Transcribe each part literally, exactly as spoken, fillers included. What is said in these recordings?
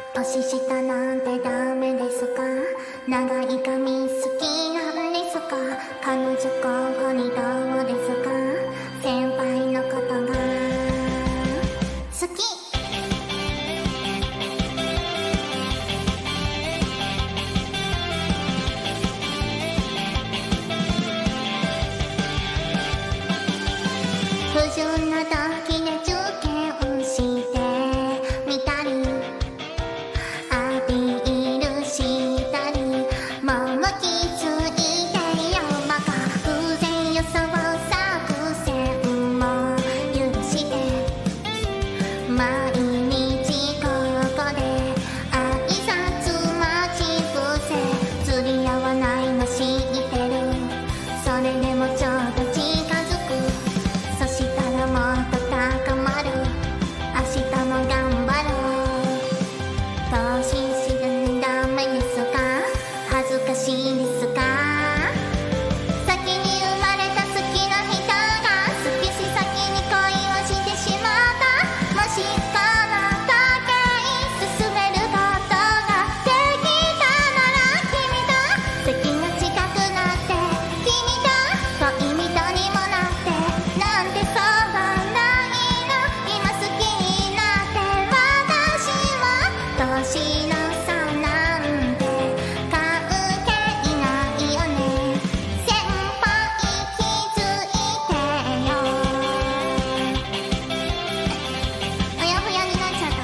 年下なんてダメですか？長い髪好きなんですか？彼女候補にどうですか？先輩のことが好き。不純な時で受験してみたりアピールしたりもう気づいてよバカ不全予想作戦も許して毎日ここで挨拶待ち伏せ釣り合わないの知ってる。それでもちょっと近づく。そしたらもっと高まる。明日も頑張ろう。年知るのダメですか？恥ずかしいですか？先に生まれた好きな人が好きし先に恋をしてしまった。もしこの時計進めることができたなら君と席が近くなって君と恋人にもなってなんてそうないの今好きになって私は年の差なんて関係ないよね。先輩気づいてよ。あやふやになっちゃった。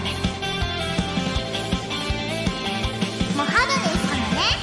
もう春ですからね。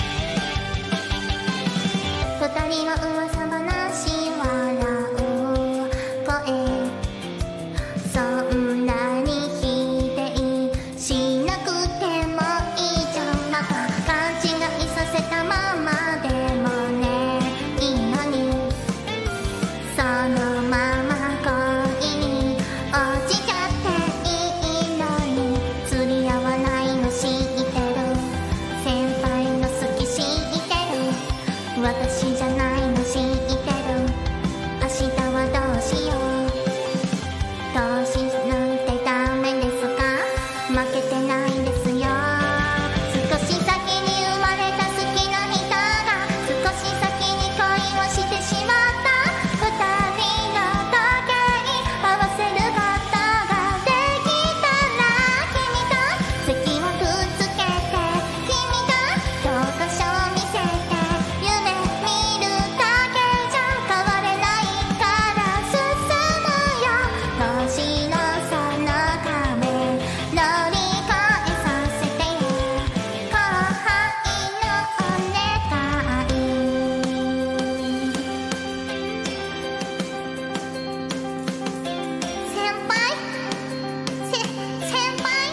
二人の噂話笑う声そんなに否定しなくてもいいじゃん。また勘違いさせたままでもねいいのにそのまま恋に落ちちゃっていいのに釣り合わないの知ってる。先輩の好き知ってる。私じゃないの知ってる。明日はどうしよう。年なんてダメですか？負けてないですよ。少し先に生まれた好きな人が少し先に恋をしてしまった。二人の時計合わせることができたら君と席をくっつけて君と教科書を見せて夢見るだけじゃ変われないから進むよ。年の差の壁乗り越えさせてよ。後輩のお願い。先輩せ先輩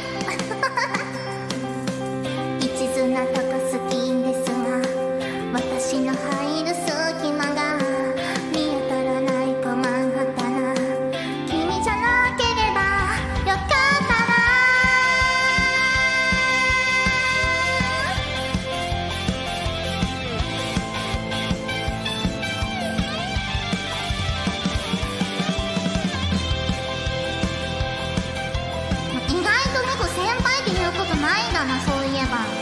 一途なとこ好きですが私の入る隙間が見当たらない困ったな。君じゃなければよかったな。意外と猫先輩って言うことないんだなそういえば。